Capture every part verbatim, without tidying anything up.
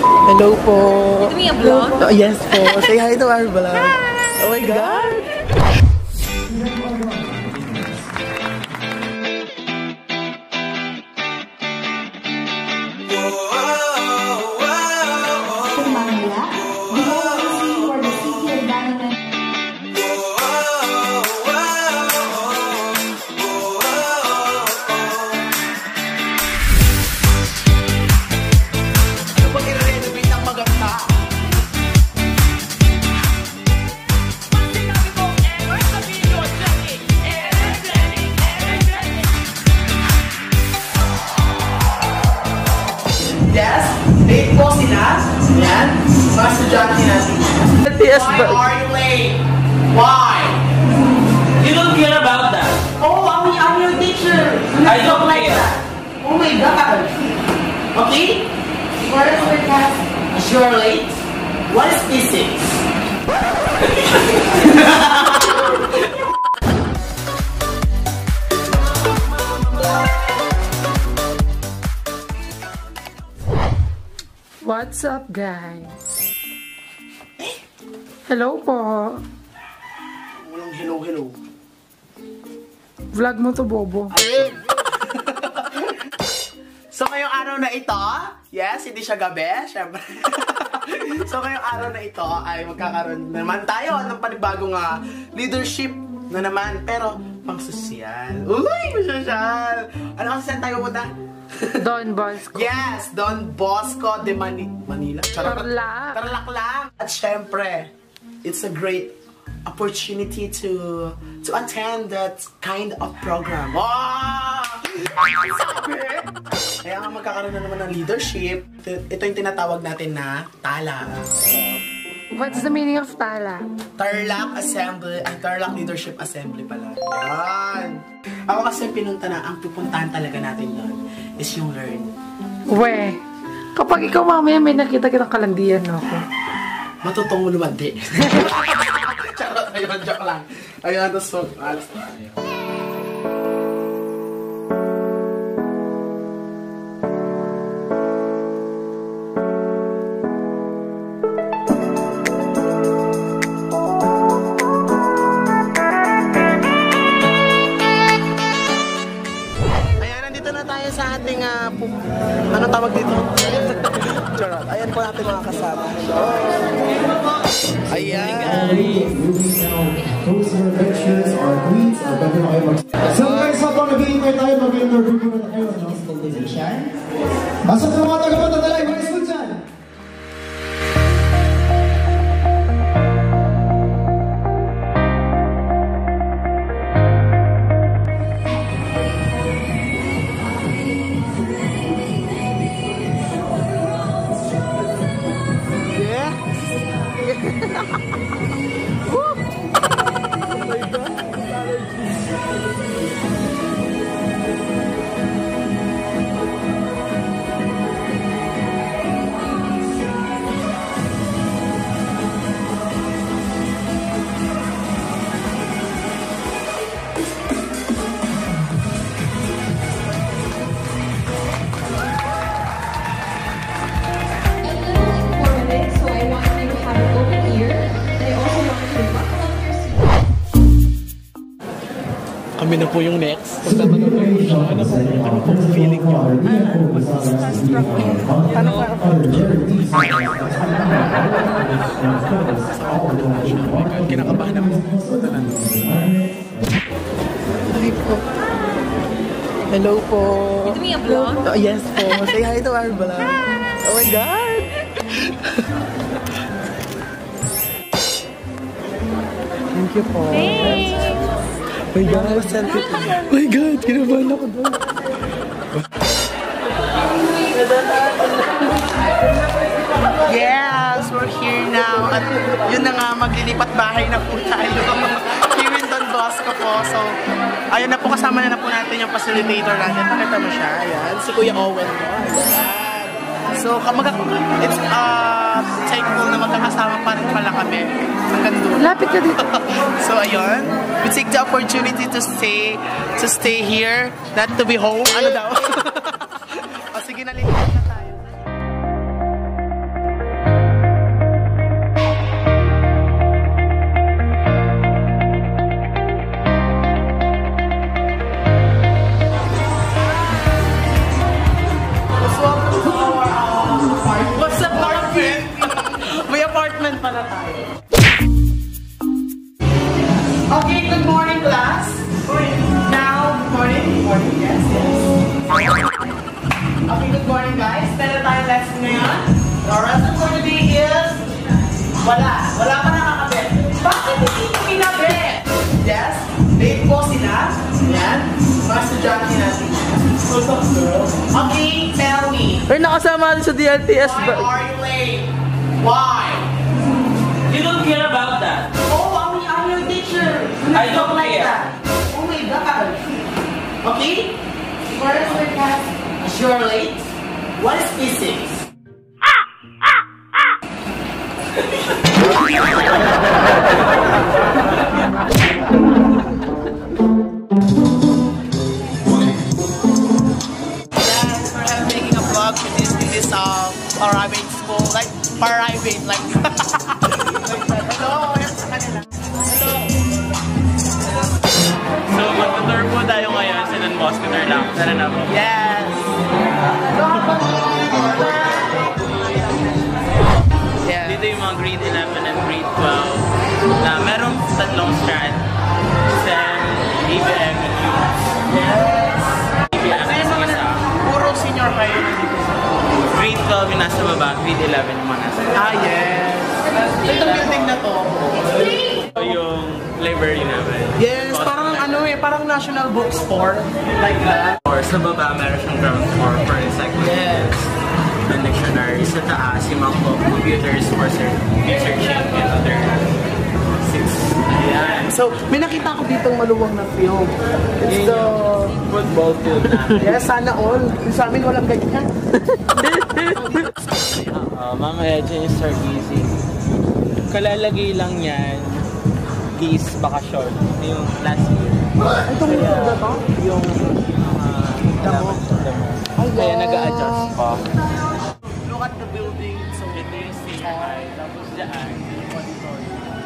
Hello po. Ito may vlog? Oh, yes po. Say hi to our vlog. Oh my God. Yes, late po sila. Yan, mga estudyante natin. Why are you late? Why? You don't care about that. Oh, I'm, I'm your teacher. I don't like care. that. Oh my God. Okay? What is your class? As you are late, what is physics? What's up, guys? Hello po. Walang hello, hello. Vlog mo to, Bobo. So, ngayong araw na ito, yes, hindi siya gabi, syempre. So, ngayong araw na ito ay magkakaroon naman tayo ng panibagong uh, leadership na naman, pero pang sosyal. Uy, sosyal! Ano kasi saan tayo pupunta? Don Bosco. Yes, Don Bosco de Mani Manila. Tarlac. Tarlac lang. At syempre, it's a great opportunity to to attend that kind of program. Wow! Sabi! Kaya nga magkakaroon na naman ng leadership. Ito yung tinatawag natin na Tala. What's the meaning of Tala? Tarlac Assembly, ay Tarlac Leadership Assembly pala. Yan. Ako kasi pinunta na, ang pupuntahan talaga natin doon is yung learn. We, kapag ikaw mamaya may nakita kitang kalandian ako. Matutong lumandi. Charot, ayun, joke lang. Ayun, tapos so, alas na, ayun. Sa ating, uh, ano tawag dito? Charot. Ayan po natin mga kasama. Oh. Ayan. So guys, habang nag-iintay tayo, mag-interview muna na kayo ng school division. Basta sa mga taga-patatala, mga school dyan! Kami na po yung next. Pagtama na po yung show. Ano po, ano po feeling nyo? Starstruck po. Paano pa ako? Kinakabahan naman. Hi po. Hello po. Ito may vlog? Oh, yes po. Say hi to our vlog. Oh my God! Thank you po. Thanks! Oh my God, selfie. Oh my God, kinabahan ako doon. Yes, we're here now. At yun na nga, maglilipat bahay na po tayo. Here in Don Bosco po. So, ayun na po, kasama na na po natin yung facilitator natin. Pakita mo siya. Ayan, si Kuya Owen mo. So, mag it's uh, thankful na magkakasama pa rin pala kami. Hanggang doon. Lapit ka dito. So, ayun. We take the opportunity to stay to stay here, not to be home. Ano daw? O, sige na, lilipat na tayo. Our lesson for today is wala. Wala pa nakakabit. Bakit hindi nyo kinabit? Yes, date po sila. Yan. Mga estudyante natin. Okay, tell me. Ay, nakasama din sa D L T S Why ba? are you late? Why? You don't care about that. Oh, I'm, I'm your teacher. I don't like care. that. Oh my God. Okay? What is the class? You're late. What is physics? Um, private school, like private, like hello, yan sa kanila. Hello. So, mag-tour po tayo ngayon sa Don Bosco tour lang. Tara na po. Yes. Yeah. Dito yung mga grade eleven and grade twelve na merong tatlong strand. Sen, A B M, and U. Yes. A B M is isa. Puro senior high na dito. Grade twelve yung nasa baba, grade eleven yung mga nasa baba. Ah, yes. Itong building na to. So, yung library namin. Yes, parang ano eh, parang National Bookstore. Like that. Or sa baba, meron siyang ground floor for encyclopedias. Yes. And dictionary. Sa taas, yung mga computers for researching and other six. Ayan. So, may nakita ko ditong maluwang na film. It's the football field namin. yes, sana all. Yung sa amin walang ganyan. Uh, mamaya dyan yung stargazing. Kalalagay lang yan. Geese bakasyon. Yung last year. Itong Kaya, ba to? yung uh, damo. damo. Kaya nag-a-adjust pa. Look at the building. So, Ito yung stage. Tapos dyan, yung auditorium.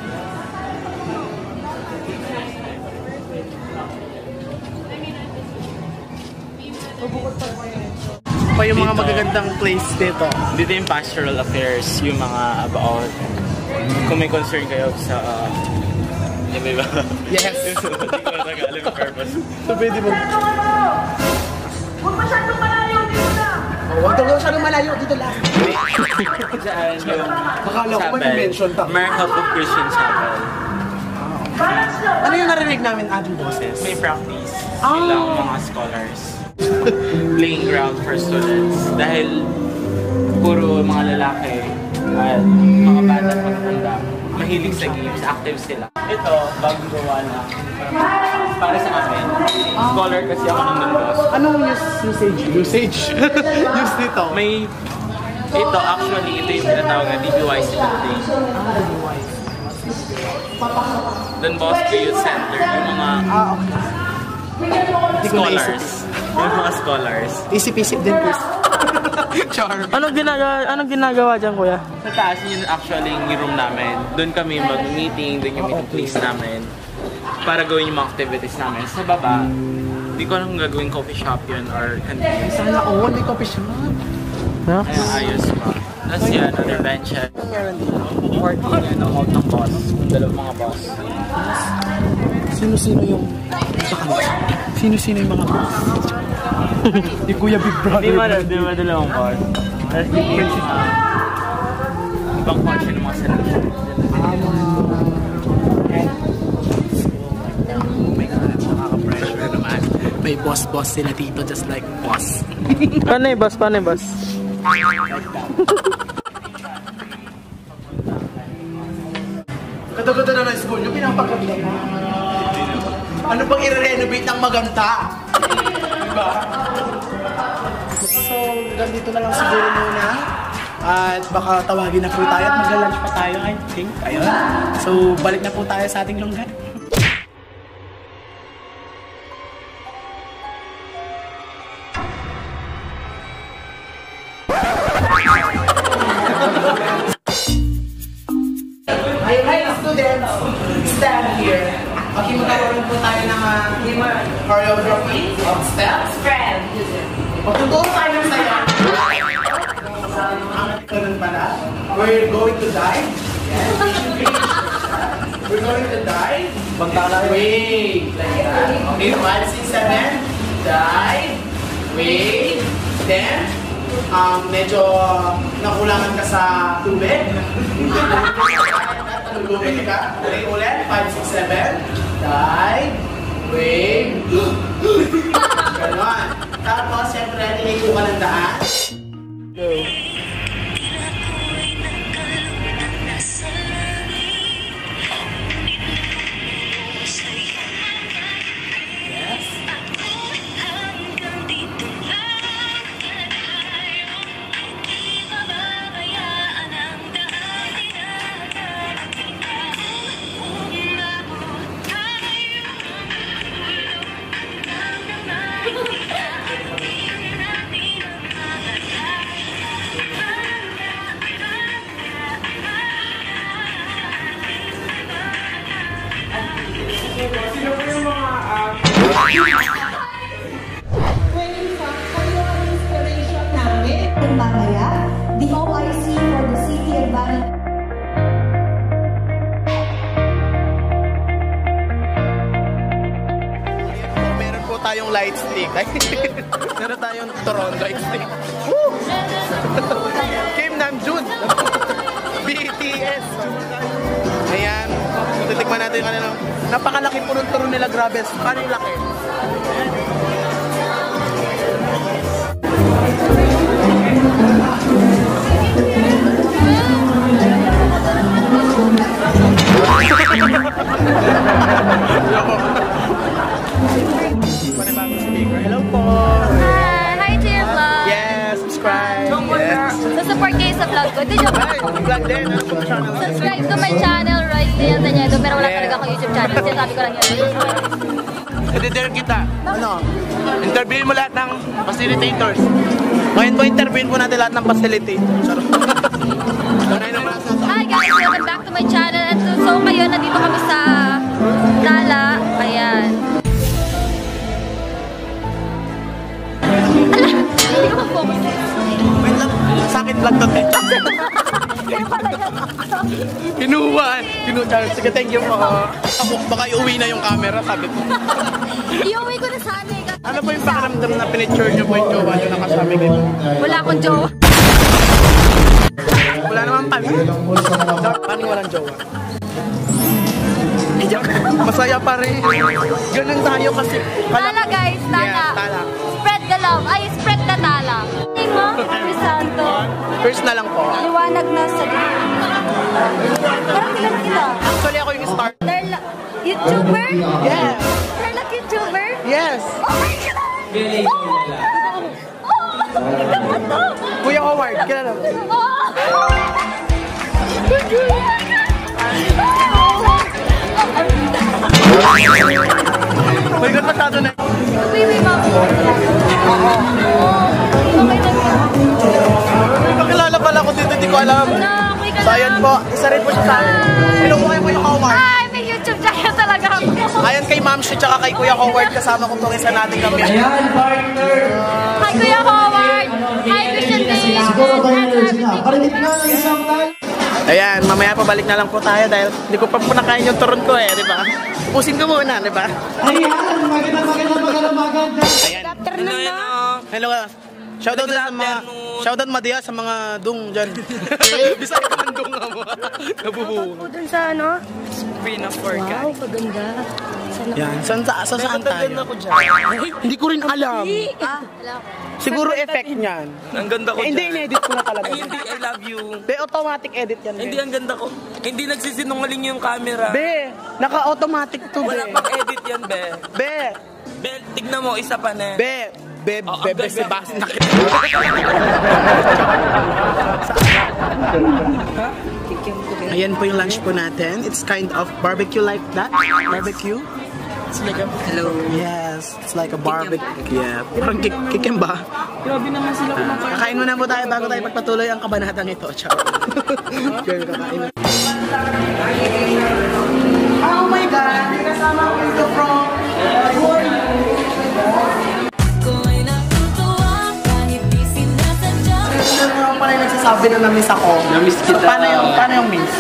pa yung mga Dito. magagandang place dito. Dito yung pastoral affairs, yung mga about kung may concern kayo sa uh, yung iba. Yes. Hindi ko na tagalog yung purpose. So, pwede mo. Huwag masyadong malayo dito na! Huwag daw masyadong malayo. Dito lang. Dyan yung Akala ko may mention pa. American of Christian Chapel. Ano yung narinig namin ating boses? May practice. Ah. Ilang mga scholars. Playing ground for students. Dahil puro mga lalaki at mga bata at magtanda mahilig sa games, active sila. Ito, bagong gawa na para sa amin. Scholar kasi ako ng Don Bosco. Anong use, usage? Usage? use nito? May, ito actually, ito yung tinatawag na D B Y C building. Don Bosco Youth Center, yung mga Ah, okay. scholars. Yung mga scholars. Isip-isip din, please. Char. Anong ginagawa, anong ginagawa dyan, kuya? Sa taas yun actually yung room namin. Doon kami mag-meeting, doon yung meeting place namin. Para gawin yung mga activities namin. Sa baba, hindi ko alam kung gagawin coffee shop yun or canteen. Sana all, may coffee shop. Huh? Kaya ayos pa. Tapos yan, other benches. fourteen yan, ang out ng boss. Yung dalawang mga boss. Sino-sino yung... Sino-sino yung mga boss? Yung Kuya Big Brother. Di ba, di ba dalawang boss? Tapos yung mga ibang function ng mga selection. Oh my God, nakaka-pressure naman. May boss-boss sila dito, just like boss. Paano yung boss? Paano yung boss? Ganda-ganda na ng school, yung pinapaganda mo. Ano pang i-renovate ng maganda? Diba? So, ganito na lang siguro muna. At baka tawagin na po tayo at mag-lunch pa tayo, I think. Ayun. So, balik na po tayo sa ating longgan. Hi, hi students! Stand here. Okay, magkakaroon po tayo ng uh, choreography of steps. Friend. Magtuturo tayo ng saya. Ganun pala. We're going to dive. Yes. We're going to dive. Wave. Like that. Okay, five, six, seven. Dive. Wave. Then, um, medyo nakulangan kasi sa tubig. Lumit ka. Ulit ulit. five, six, seven. Dive. Wave. Ganon. Tapos, siyempre, tinigil ka ng daan. Go. Mamaya, the O I C for the City of Manila. Meron po tayong light stick. Meron tayong Toron light stick. Woo! Kim Namjoon. B T S. Ayan. Titikman natin yung kanilang. Napakalaki po ng turon nila. Grabe. Paano yung laki? Hello po! Hi! Hi to your vlog! Yes! Subscribe! Yes! So support kayo sa vlog ko. Did you Ay! Vlog din! Ano po channel? subscribe to my channel, Royce Leon Dañedo, pero wala talaga akong YouTube channel. Sinasabi ko lang yun. Editor kita. Ano? Interviewin mo lahat ng facilitators. Ngayon po interviewin po natin lahat ng facilitators. Hi guys! Welcome back to my channel. And so, so ngayon, nandito kami sa Tala. Ayan. Ala! Hindi ko ma-focus. Wait lang. Sa akin vlog to din. Kaya pala yan. Pinuwan. Pinuwan. Sige, thank you po. Ako, baka iuwi na yung camera, sabi ko. Iuwi ko na sana eh. Ano po yung pakiramdam na pinicture nyo po yung jowa nyo nakasama kayo? Wala akong jowa. Wala naman pala. Paano walang jowa? Masaya pa rin. Ganun tayo kasi. Tala guys, Tala. Yeah, Tala. Spread the love. Ay, spread the Tala. Tingin mo, Cris Santo. First na lang po. Liwanag na sa parang kilala kita. Actually, ako yung star. Tarla, YouTuber? Yes. Tarla, YouTuber? Yes. Oh my God! Oh! Kuya Howard, kilala mo? Oh! May God, masyado na. Uy, uy, mami. Oo. Okay lang yan. May pakilala pala ko dito, di ko alam. No, uy ka So, ayan lang. po. Isa rin po siya sa akin. Hello po kay Kuya Howard. Ay, may YouTube channel talaga ako. Ayan kay Ma'am Shi, tsaka kay Kuya Howard. Kasama ko itong isa natin kami. Ayan, partner! Hi, Kuya Howard. Hi, Christian Day. Siguro partners na. Parinig na ng isang tal. Ayan, mamaya pabalik na lang po tayo dahil hindi ko pa po nakain yung turon ko eh, di ba? Pusin ko muna, di ba? Ayan, maganda, maganda, maganda, maganda. Ayan. Afternoon na. Hello. Shoutout din sa mga shoutout Madia sa mga dung diyan. Bisaya ka man dung mo. Nabubuo. Po dun sa ano? Spin of forecast. Wow, kaganda. Sana. Yan, saan sa sa saan tayo? Hindi ko rin alam. Ah, wala ko. Siguro effect niyan. Ang ganda ko Eh, hindi dyan. in-edit ko na talaga. Ay, hindi, I love you. Be, automatic edit yan. Hindi, Be, ang ganda ko. Hindi nagsisinungaling yung camera. be naka-automatic to, Wala be. pang edit yan, be. Be, Be, tignan mo, isa pa na. be, be, Oh, be, ang be, ganda. si Bas. Ayan po yung lunch po natin. It's kind of barbecue like that. Barbecue. It's like a, hello. Yes, it's like a barbecue. Yeah, parang kik kikim ba? Grabe naman sila kumakain. Kakain muna po tayo bago tayo pagpatuloy ang kabanatang ito. Ciao. Girl, kakain na. Oh my God! May kasama ko ito from Sino naman pala yung nagsasabi na na-miss ako? Na-miss kita. Paano yung, paano yung miss?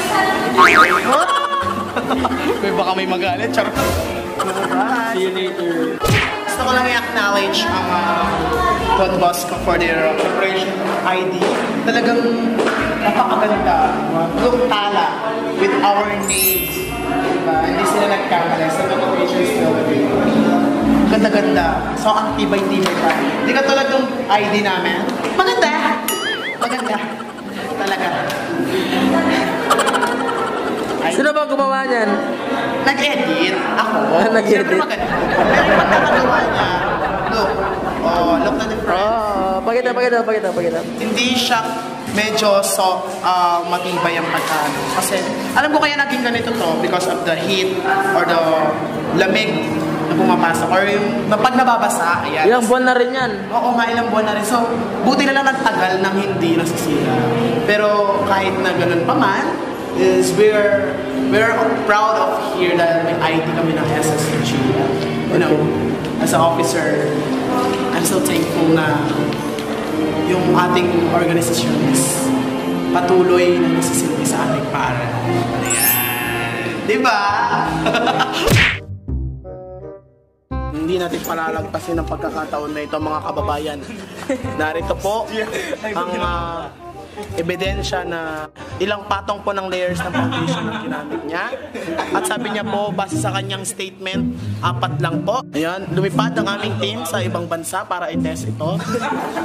May baka may magalit. Charot. Bye. See you later. gusto ko lang i-acknowledge ang uh, Don Bosco for their preparation I D. Talagang napakaganda. Look, Tala with our names. Diba? Hindi sila nagkamali. Sa preparation still ganda-ganda. So, ang tibay-tibay pa. Hindi ka tulad yung I D namin. Maganda! Maganda. Talaga. Sino ba gumawa niyan? Nag-edit. Ako. Nag-edit? Siyempre maganda. Pero yung pagkakagawa niya, look. Oh, look na different. Oh, pakita, pakita, pakita, pakita. Hindi siya medyo so, uh, matibay ang pagkano. Kasi, alam ko kaya naging ganito to because of the heat or the lamig na pumapasok or yung pag nababasa, ayan. Ilang buwan na rin yan. Oo nga, ilang buwan na rin. So, buti na lang nagtagal nang hindi nasisira. Pero kahit na ganun pa man, is we're, we're proud of here dahil may I D kami ng S S G. You know, as an officer, I'm so thankful na yung ating organisasyon is patuloy na nasisilbi sa ating para. Ayan. Diba? Hindi natin palalagpasin ang pagkakataon na ito, mga kababayan. Narito po ang uh, ebidensya na ilang patong po ng layers ng foundation ang ginamit niya. At sabi niya po, base sa kanyang statement, apat lang po. Ayan, lumipad ang aming team sa ibang bansa para i-test ito.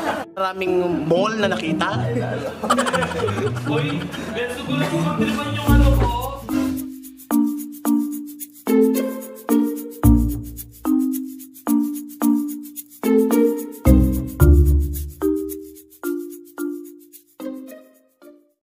Maraming mall na nakita.